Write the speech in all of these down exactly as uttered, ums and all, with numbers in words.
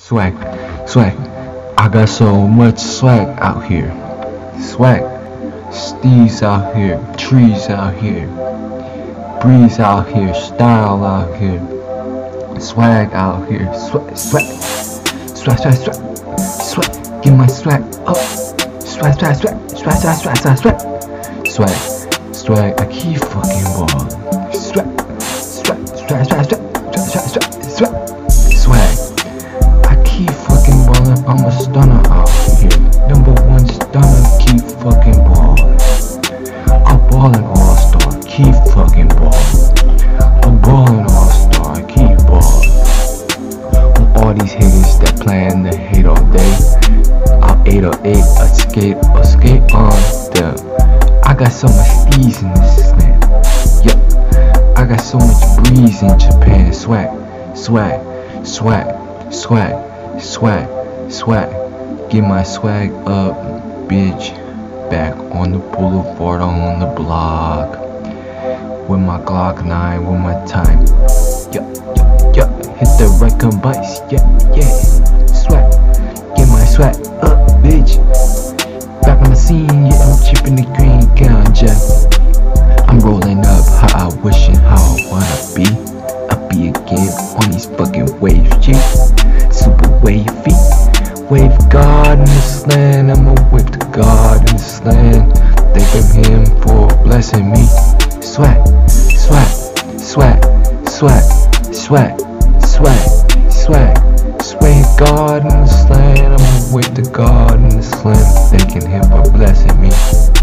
Swag, swag. I got so much swag out here. Swag. Steez out here, trees out here, breeze out here, style out here, swag out here. Swag, swag, swag, swag, swag, swag. Get my swag up. Swag, swag, swag, swag, swag, swag, swag, swag, swag, swag. I keep fucking ballin'. Swag, swag, swag, swag, swag, swag, swag, swag, swag. I keep fucking ballin'. I'm a stunner out here. Number one stunner. Keep fucking ballin'. I'm ballin' all star. Keep fucking ballin'. I'm ballin' all star. Keep ballin'. On all these haters that plan to hate all day, I'll eight or eight, a skate, a skate on them. I got so much steez in this land. Yup. I got so much breeze in Japan. Swag, swag, swag, swag, swag, swag. Get my swag up, bitch. Back on the boulevard, on the block, with my Glock nine, with my time. Yup, yup, yup. Hit the record bites. Yeah, yeah. Swag. Get my swag up, bitch. Back on the scene, yeah, I'm chipping the green ganja. I'm rolling up how I wish and how I wanna be. I be again on these fucking waves, G. Super wavy. Wave God in this land. I'ma wave to God in this land. Thank him for blessing me. Swag, swag, swag, swag, swag, swag, swag. Swag God in this land. I'ma wave to God in this land. Thanking him for blessing me.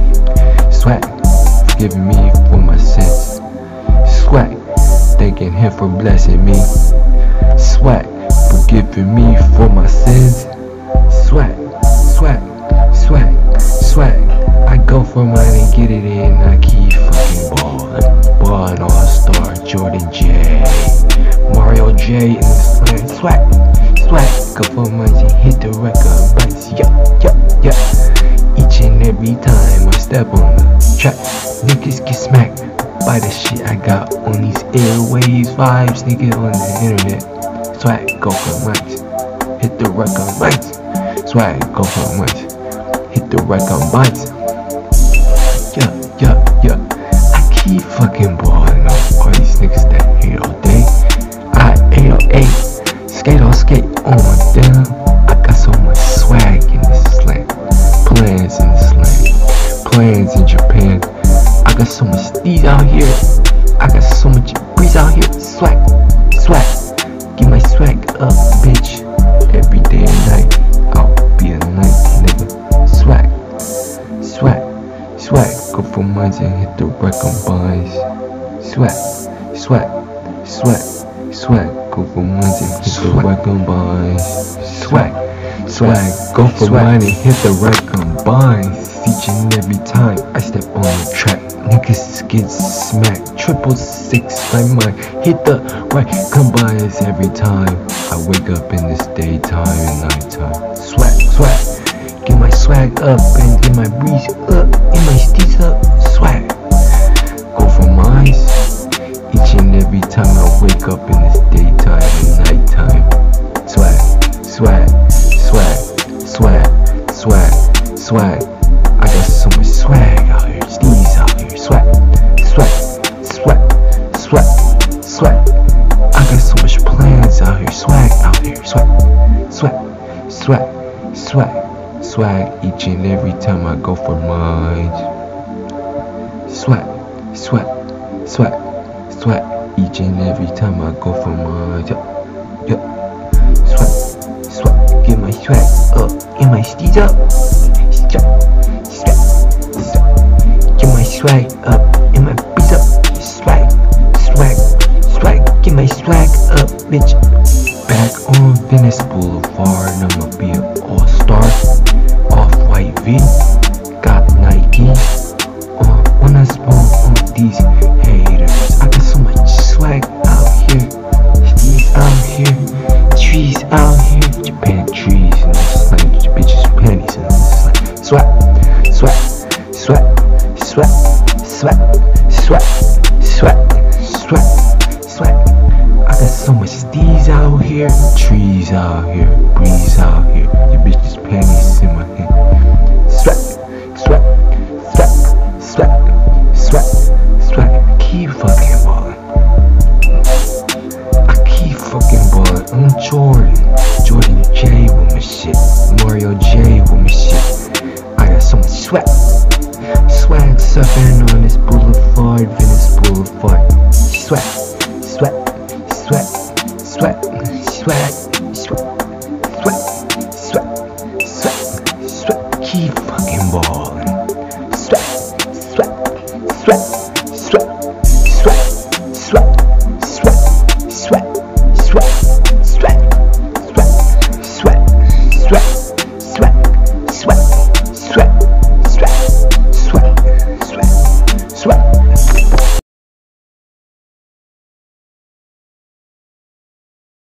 Swag, forgiving me for my sins. Swag, thanking him for blessing me. Swag, forgiving me for my sins. Swag, swag, swag, swag. I go for mine and get it in. I keep fucking ballin'. Ballin' all star. Jordan J, Mario J in this land. Swag, swag. Go for mine and hit the record bites. Yup, yup, yup. Each and every time I step on the track, niggas get smacked by the shit I got on these airwaves vibes, nigga, on the internet. Swag, go for mine. Hit the record bites. Swag, go for much. Hit the record bites. Yeah, yeah, yeah. I keep fucking ballin' up all these niggas that hate all day. I eight oh eight, skate on skate on them. I got so much swag in this land. Plans in this land. Plans in Japan. I got so much steez out here. I got so much breeze out here. Swag, swag. Get my swag up, bitch. Every day and night. Be a nice nigga. Swag, swag, swag. Go for mines and hit the record buys. Swag, swag, swag, swag. Go for mines and hit the record buys. Swag, swag. Go for mine and hit the record buys. Each and every time I step on the track, niggas get smacked. Triple six by mine. Hit the right combines every time I wake up in this daytime and nighttime. Swag, swag. Get my swag up and get my breeze up and my steez up. Swag. Go for mines. Each and every time I wake up in this daytime and nighttime. Swag, swag, swag, swag, swag, swag. I got so much swag out here, steez out here. Swag, swag, swag, swag, swag. I got so much plans out here. Swag out here. Swag, swag, swag, swag, swag. Each and every time I go for mine. Swag, swag, swag, swag. Each and every time I go for mine. Yup, yup. Swag, swag. Get my swag up, get my steez up. Swag, swag, swag. Get my swag up, get my breeze up. Swag, swag, swag. Get my swag up, bitch. Back on Venice Boulevard, I'ma be an all-star. Off-white V, got Nike. On when I spawn on these haters, I got so much swag out here. Steez out here, trees out here. Japan trees in this land, bitches panties in this land. Swag, swag, swag, swag, swag, swag, swag, swag, swag. I got so much steez out here, trees out here. Breeze out here. Your bitch's panties in my hand. Sweat, sweat, sweat, sweat, sweat, sweat. Keep fucking ballin'. I keep fucking ballin'. I'm Jordan. Jordan J with my shit. Mario J with my shit. I got so much sweat. Swag surfing on this boulevard, Venice Boulevard. Sweat, sweat, sweat, sweat, sweat.